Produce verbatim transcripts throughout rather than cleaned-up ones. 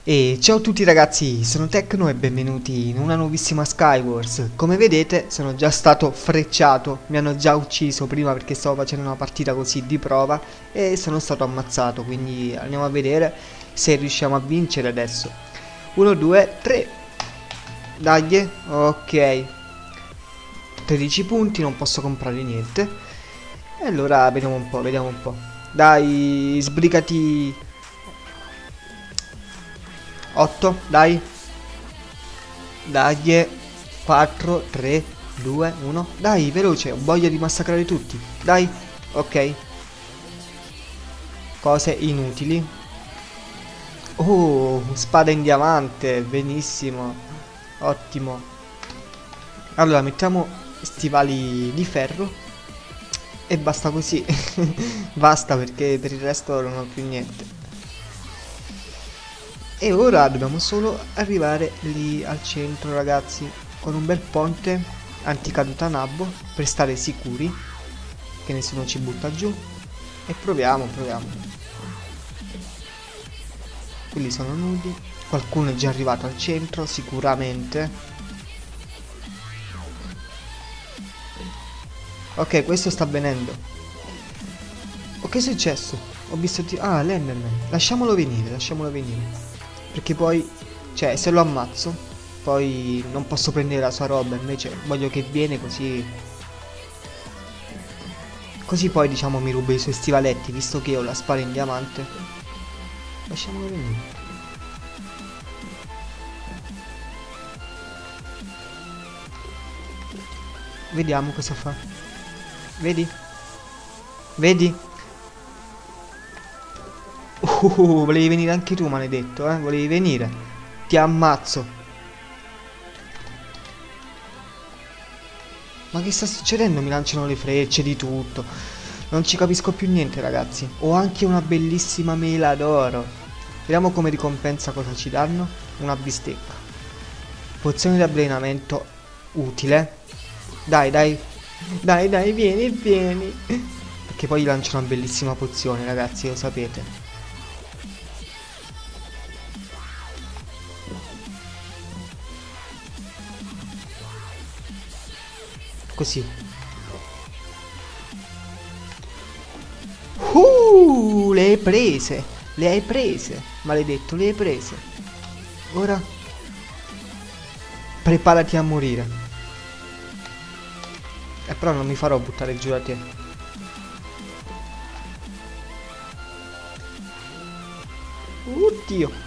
E ciao a tutti ragazzi, sono Tecno e benvenuti in una nuovissima Skywars. Come vedete sono già stato frecciato, mi hanno già ucciso prima perché stavo facendo una partita così di prova e sono stato ammazzato, quindi andiamo a vedere se riusciamo a vincere adesso. uno, due, tre. Dai, ok. tredici punti, non posso comprare niente. E allora vediamo un po', vediamo un po'. Dai, sbrigati. otto, dai. Dai. quattro, tre, due, uno. Dai, veloce, ho voglia di massacrare tutti. Dai, ok. Cose inutili. Oh, spada in diamante, benissimo. Ottimo. Allora, mettiamo stivali di ferro. E basta così. Basta perché per il resto non ho più niente. E ora dobbiamo solo arrivare lì al centro, ragazzi, con un bel ponte anticaduta nabbo per stare sicuri che nessuno ci butta giù. E proviamo, proviamo. Quelli sono nudi. Qualcuno è già arrivato al centro, sicuramente. Ok, questo sta venendo. Oh, che è successo? Ho visto... Ah, l'Enderman. Lasciamolo venire, lasciamolo venire. Perché poi, cioè, se lo ammazzo, poi non posso prendere la sua roba. Invece voglio che viene così. Così poi, diciamo, mi ruba i suoi stivaletti, visto che ho la spada in diamante. Lasciamolo venire. Vediamo cosa fa. Vedi? Vedi? Uh, volevi venire anche tu, maledetto, eh? Volevi venire? Ti ammazzo. Ma che sta succedendo? Mi lanciano le frecce di tutto. Non ci capisco più niente, ragazzi. Ho anche una bellissima mela d'oro. Vediamo come ricompensa cosa ci danno. Una bistecca. Pozione di avvelenamento utile. Dai, dai. Dai, dai, vieni, vieni. Perché poi gli lancio una bellissima pozione, ragazzi, lo sapete. Così. Uh, le hai prese. Le hai prese. Maledetto, le hai prese. Ora preparati a morire. E però non mi farò buttare giù da te. Oddio.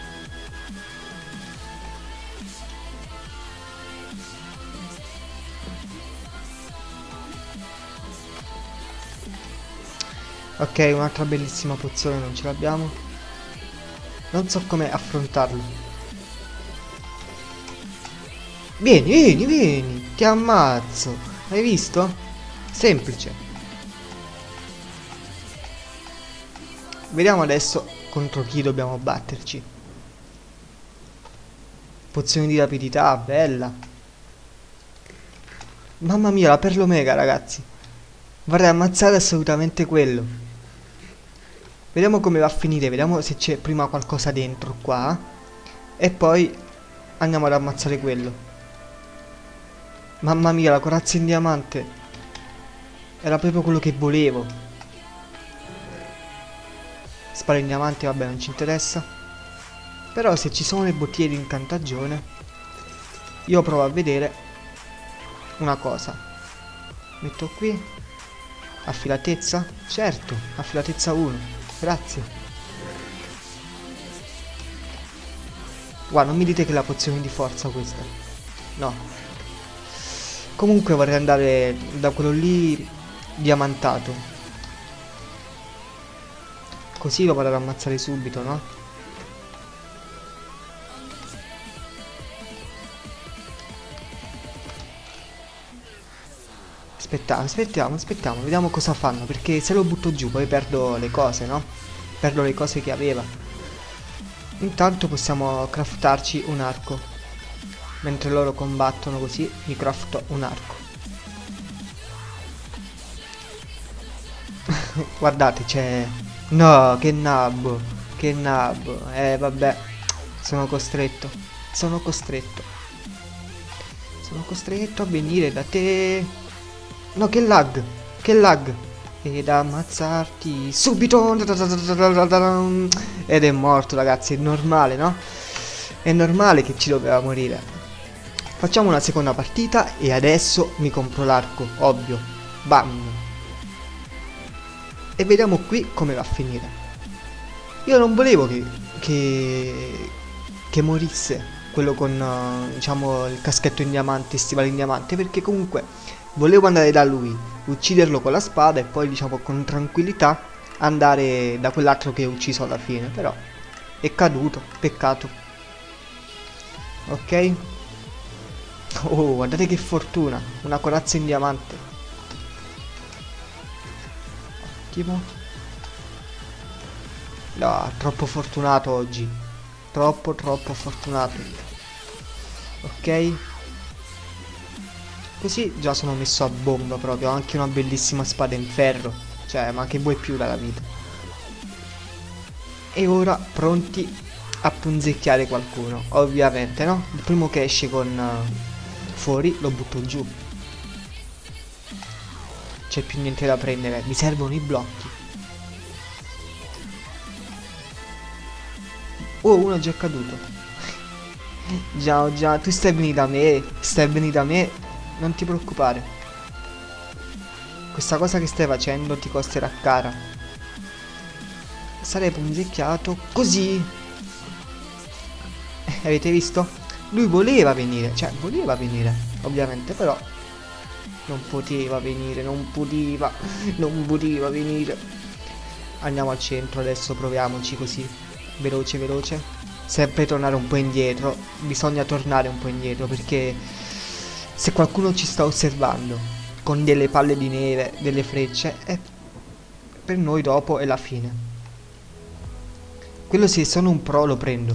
Ok, un'altra bellissima pozione non ce l'abbiamo. Non so come affrontarlo. Vieni, vieni, vieni. Ti ammazzo. Hai visto? Semplice. Vediamo adesso contro chi dobbiamo batterci. Pozione di rapidità, bella. Mamma mia, la perlo mega, ragazzi. Vorrei ammazzare assolutamente quello. Vediamo come va a finire, vediamo se c'è prima qualcosa dentro qua. E poi andiamo ad ammazzare quello. Mamma mia, la corazza in diamante. Era proprio quello che volevo. Spara in diamante, vabbè, non ci interessa. Però se ci sono le bottiglie di incantagione, io provo a vedere una cosa. Metto qui. Affilatezza? Certo, affilatezza uno. Grazie. Guarda, non mi dite che è la pozione di forza questa. No. Comunque vorrei andare da quello lì diamantato. Così lo vado ad ammazzare subito, no? Aspettiamo, aspettiamo, aspettiamo, vediamo cosa fanno. Perché se lo butto giù poi perdo le cose, no? Perdo le cose che aveva. Intanto possiamo craftarci un arco. Mentre loro combattono così, mi crafto un arco. Guardate, c'è... No, che nabbo. Che nabbo. Eh, vabbè. Sono costretto. Sono costretto. Sono costretto a venire da te. No, che lag. Che lag. Ed ammazzarti subito. Ed è morto, ragazzi. È normale, no? È normale che ci doveva morire. Facciamo una seconda partita e adesso mi compro l'arco, ovvio. Bam. E vediamo qui come va a finire. Io non volevo che che, che morisse quello con uh, diciamo il caschetto in diamante, stivali in diamante, perché comunque volevo andare da lui, ucciderlo con la spada e poi diciamo con tranquillità andare da quell'altro che ho ucciso alla fine. Però è caduto, peccato. Ok. Oh, guardate che fortuna, una corazza in diamante. Ottimo. No, troppo fortunato oggi. Troppo, troppo fortunato. Ok. Così già sono messo a bomba proprio. Ho anche una bellissima spada in ferro. Cioè, ma che vuoi più dalla vita? E ora pronti a punzecchiare qualcuno. Ovviamente, no? Il primo che esce con uh, fuori lo butto giù. C'è più niente da prendere. Mi servono i blocchi. Oh, uno è già caduto. Già, già, tu stai venendo da me. Stai venendo da me. Non ti preoccupare. Questa cosa che stai facendo ti costerà cara. Sarei punzecchiato così. Eh, avete visto? Lui voleva venire. Cioè, voleva venire. Ovviamente, però non poteva venire. Non poteva. Non poteva venire. Andiamo al centro adesso. Proviamoci così. Veloce, veloce. Sempre tornare un po' indietro. Bisogna tornare un po' indietro, perché se qualcuno ci sta osservando con delle palle di neve, delle frecce, eh, per noi dopo è la fine. Quello se sono un pro lo prendo.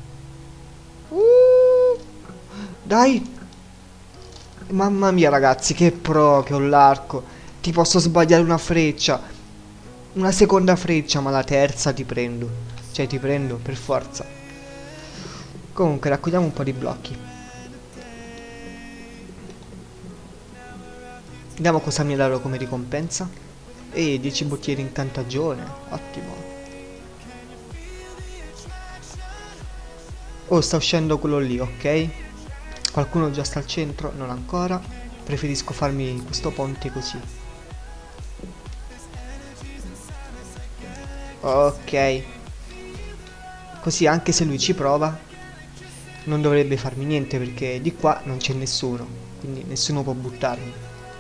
uh, Dai. Mamma mia, ragazzi, che pro che ho l'arco. Ti posso sbagliare una freccia, una seconda freccia, ma la terza ti prendo. Cioè ti prendo per forza. Comunque raccogliamo un po' di blocchi. Vediamo cosa mi darò come ricompensa. E dieci bottiglie di incantagione. Ottimo. Oh, sta uscendo quello lì, ok. Qualcuno già sta al centro? Non ancora. Preferisco farmi questo ponte così. Ok. Così anche se lui ci prova non dovrebbe farmi niente, perché di qua non c'è nessuno. Quindi nessuno può buttarmi.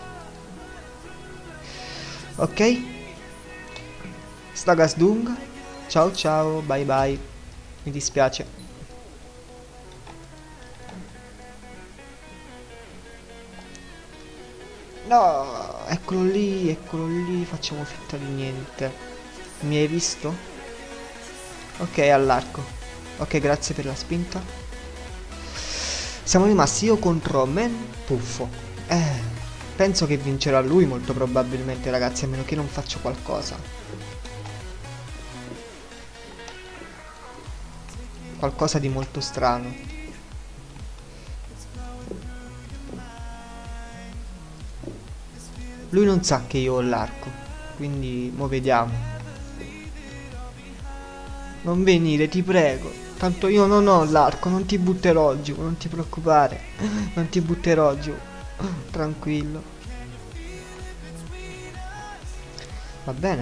Ok. Stagasdung. Ciao ciao. Bye bye. Mi dispiace. No. Eccolo lì. Eccolo lì. Facciamo finta di niente. Mi hai visto? Ok, all'arco. Ok, grazie per la spinta. Siamo rimasti io contro Man Puffo. Eh, penso che vincerà lui molto probabilmente, ragazzi, a meno che non faccia qualcosa. Qualcosa di molto strano. Lui non sa che io ho l'arco, quindi mo vediamo. Non venire, ti prego. Tanto io non ho l'arco, non ti butterò giù, non ti preoccupare. Non ti butterò giù. Tranquillo. Va bene.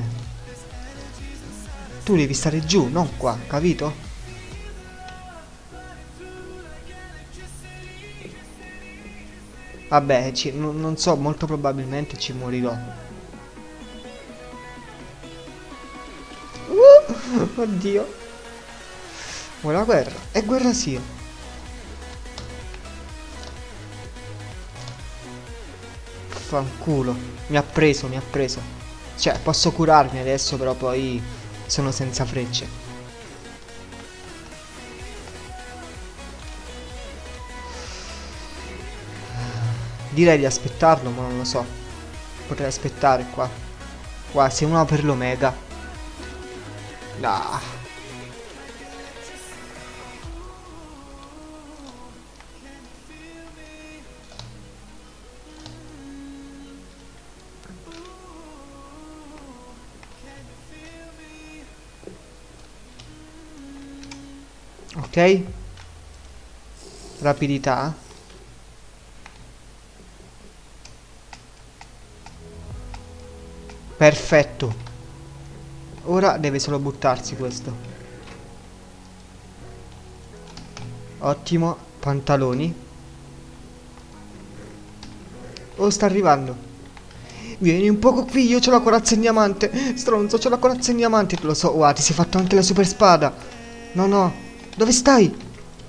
Tu devi stare giù, non qua, capito? Vabbè, ci, non, non so, molto probabilmente ci morirò. Uh, oddio. Vuoi la guerra? È guerra sia. Fanculo. Mi ha preso, mi ha preso. Cioè, posso curarmi adesso, però poi sono senza frecce. Direi di aspettarlo, ma non lo so. Potrei aspettare qua. Qua, se uno per l'omega. Ah. Ok. Rapidità. Perfetto. Ora deve solo buttarsi questo. Ottimo. Pantaloni. Oh, sta arrivando. Vieni un poco qui, io c'ho la corazza in diamante. Stronzo, c'ho la corazza in diamante. Lo so, guarda, ti sei fatto anche la super spada. No, no. Dove stai?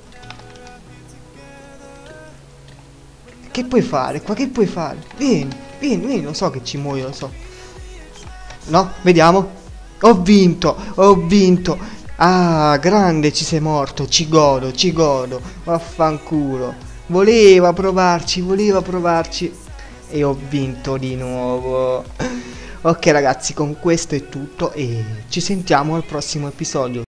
Che puoi fare? Qua che puoi fare? Vieni, vieni, vieni, lo so che ci muoio, lo so. No, vediamo. Ho vinto, ho vinto. Ah, grande, ci sei morto. Ci godo, ci godo. Vaffanculo. Voleva provarci, voleva provarci. E ho vinto di nuovo. Ok ragazzi, con questo è tutto e ci sentiamo al prossimo episodio.